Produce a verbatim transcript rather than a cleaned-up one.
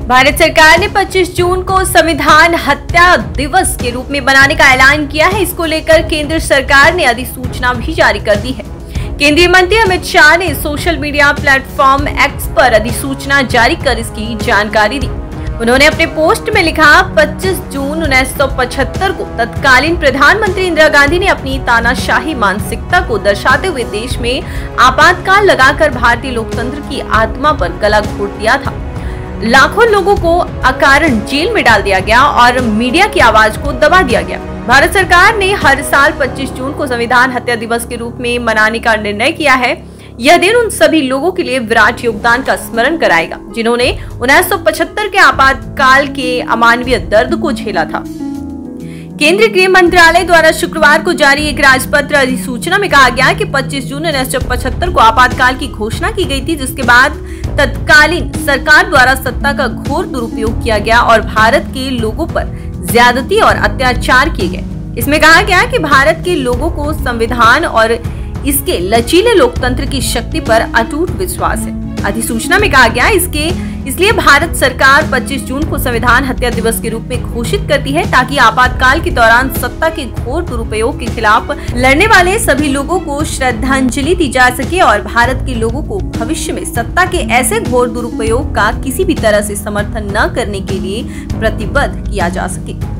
भारत सरकार ने पच्चीस जून को संविधान हत्या दिवस के रूप में मनाने का ऐलान किया है। इसको लेकर केंद्र सरकार ने अधिसूचना भी जारी कर दी है। केंद्रीय मंत्री अमित शाह ने सोशल मीडिया प्लेटफॉर्म एक्स पर अधिसूचना जारी कर इसकी जानकारी दी। उन्होंने अपने पोस्ट में लिखा, पच्चीस जून उन्नीस सौ पचहत्तर को तत्कालीन प्रधानमंत्री इंदिरा गांधी ने अपनी तानाशाही मानसिकता को दर्शाते हुए देश में आपातकाल लगाकर भारतीय लोकतंत्र की आत्मा पर गला घोट दिया था। लाखों लोगों को अकारण जेल में डाल दिया गया और मीडिया की आवाज को दबा दिया गया। भारत सरकार ने हर साल पच्चीस जून को संविधान हत्या दिवस के रूप में मनाने का निर्णय किया है। यह दिन उन सभी लोगों के लिए विराट योगदान का स्मरण कराएगा जिन्होंने उन्नीस सौ पचहत्तर के आपातकाल के अमानवीय दर्द को झेला था। केंद्रीय गृह मंत्रालय द्वारा शुक्रवार को जारी एक राजपत्र अधिसूचना में कहा गया कि पच्चीस जून उन्नीस सौ पचहत्तर को आपातकाल की घोषणा की गई थी, जिसके बाद तत्कालीन सरकार द्वारा सत्ता का घोर दुरुपयोग किया गया और भारत के लोगों पर ज्यादती और अत्याचार किए गए। इसमें कहा गया कि भारत के लोगों को संविधान और इसके लचीले लोकतंत्र की शक्ति पर अटूट विश्वास है। अधिसूचना में कहा गया इसके इसलिए भारत सरकार पच्चीस जून को संविधान हत्या दिवस के रूप में घोषित करती है ताकि आपातकाल के दौरान सत्ता के घोर दुरुपयोग के खिलाफ लड़ने वाले सभी लोगों को श्रद्धांजलि दी जा सके और भारत के लोगों को भविष्य में सत्ता के ऐसे घोर दुरुपयोग का किसी भी तरह से समर्थन न करने के लिए प्रतिबद्ध किया जा सके।